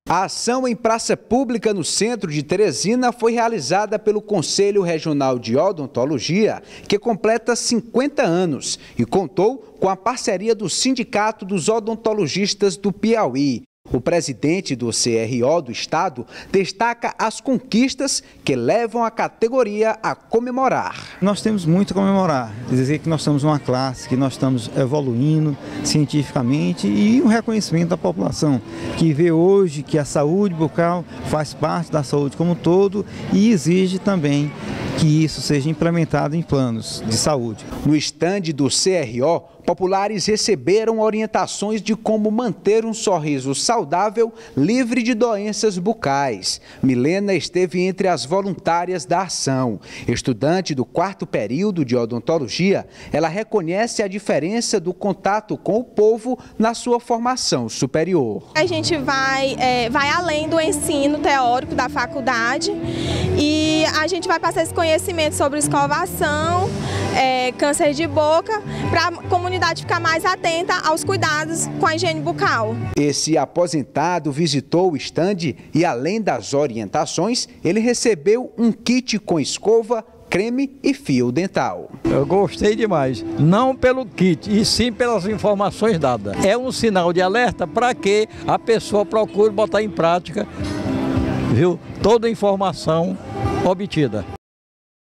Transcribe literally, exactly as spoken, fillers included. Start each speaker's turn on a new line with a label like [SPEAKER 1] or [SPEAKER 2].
[SPEAKER 1] A ação em praça pública no centro de Teresina foi realizada pelo Conselho Regional de Odontologia, que completa cinquenta anos e contou com a parceria do Sindicato dos Odontologistas do Piauí. O presidente do C R O do estado destaca as conquistas que levam a categoria a comemorar.
[SPEAKER 2] Nós temos muito a comemorar, dizer que nós somos uma classe, que nós estamos evoluindo cientificamente e um reconhecimento da população, que vê hoje que a saúde bucal faz parte da saúde como um todo e exige também que isso seja implementado em planos de saúde.
[SPEAKER 1] No estande do C R O, populares receberam orientações de como manter um sorriso saudável, livre de doenças bucais. Milena esteve entre as voluntárias da ação. Estudante do quarto período de odontologia, ela reconhece a diferença do contato com o povo na sua formação superior.
[SPEAKER 3] A gente vai, é, vai além do ensino teórico da faculdade e a gente vai passar esse conhecimento sobre escovação, é, câncer de boca, para a comunidade ficar mais atenta aos cuidados com a higiene bucal.
[SPEAKER 1] Esse aposentado visitou o estande e, além das orientações, ele recebeu um kit com escova, creme e fio dental.
[SPEAKER 4] Eu gostei demais, não pelo kit, e sim pelas informações dadas. É um sinal de alerta para que a pessoa procure botar em prática, viu, toda a informação obtida.